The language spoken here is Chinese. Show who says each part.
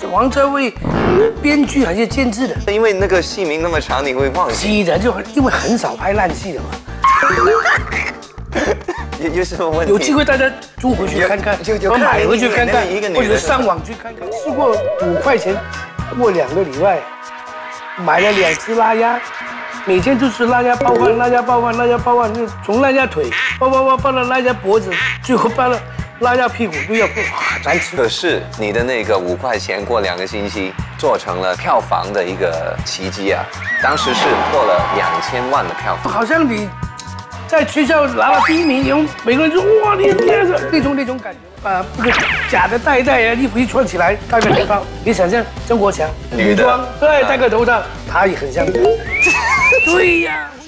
Speaker 1: 王家卫编剧还是监制的？
Speaker 2: 因为那个戏名那么长，你会忘记。
Speaker 1: 记得就因为很少拍烂戏的嘛。
Speaker 2: 有什么问题？
Speaker 1: 有机会大家租回去看看，我买回去看看，或者上网去看看。吃过5块钱，过2个礼拜，买了2只腊鸭，每天就吃腊鸭泡饭，腊鸭泡饭，腊鸭泡饭，就从腊鸭腿泡到腊鸭脖子，最后到了腊鸭屁股都要哇难吃。
Speaker 2: 可是你的那个5块钱过2个星期，做成了票房的一个奇迹啊！当时是破了2000万的票房，
Speaker 1: 好像你。在学校拿了第1名，然后每个人说哇你那种感觉，把这个假的带啊，衣服一穿起来，戴个头套，你想象曾国强女装，对，戴个头套，他也很像。对呀。